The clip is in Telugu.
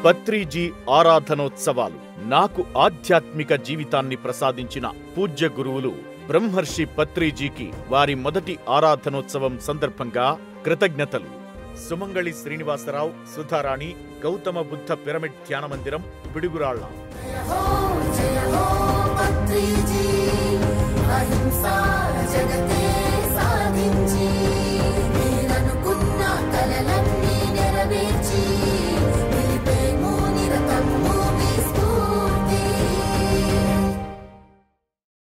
పత్రిజీ ఆరాధనోత్సవాలు. నాకు ఆధ్యాత్మిక జీవితాన్ని ప్రసాదించిన పూజ్య గురువులు బ్రహ్మర్షి పత్రిజీకి వారి మొదటి ఆరాధనోత్సవం సందర్భంగా కృతజ్ఞతలు. సుమంగళి శ్రీనివాసరావు, సుధారాణి, గౌతమ బుద్ధ పిరమిడ్ ధ్యాన మందిరం, పిడుగురాళ్ల. అహింసా జగతే సాధించి